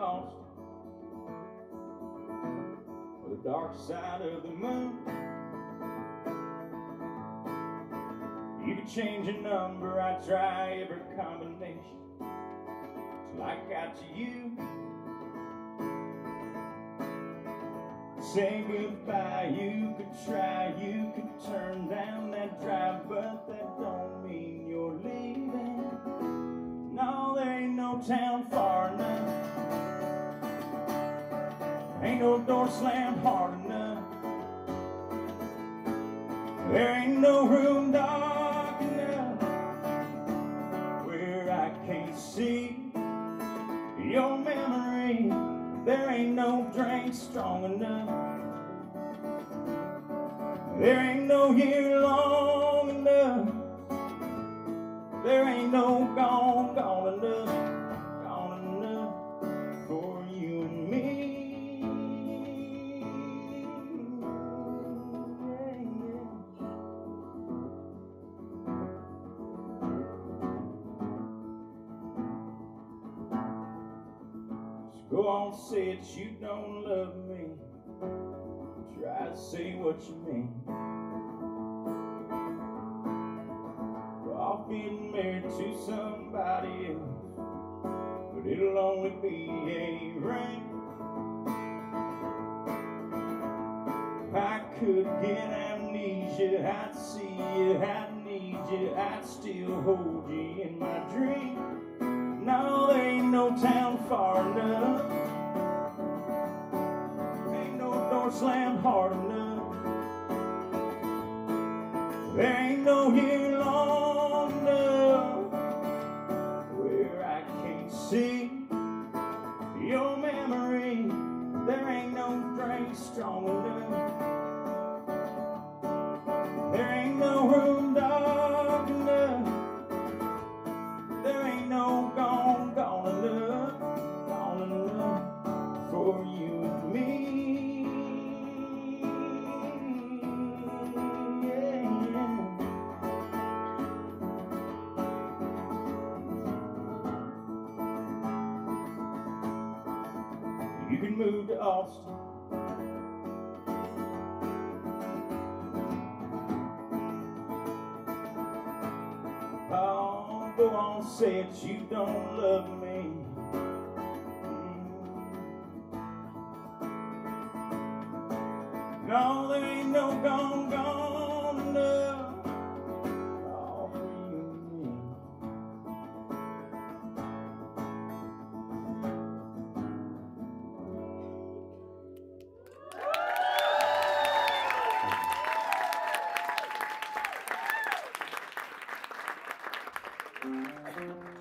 lost for the dark side of the moon. You could change a number, I'd try every combination till I got to you. Say goodbye, you could try, you could turn down that drive, but that don't mean you're leaving. No, there ain't no town far enough, ain't no door slammed hard enough, there ain't no room dark enough where I can't see your memory. There ain't no drink strong enough, there ain't no year long enough, there ain't no gone enough for you and me. Go on, say it, you don't love me. Try to say what you mean. Well, I'll get married to somebody else, but it'll only be a ring. If I could get amnesia, I'd see you, I'd need you, I'd still hold you in my dream. No, there ain't no town far enough, ain't no door slammed hard enough, there ain't no year long enough where I can't see your memory. There ain't no drink strong enough, there ain't no room dark enough, there ain't no gone enough for you and me. Yeah, yeah. You can move to Austin, oh, go on, say it, you don't love me. No, there ain't no gone enough, all for you and me.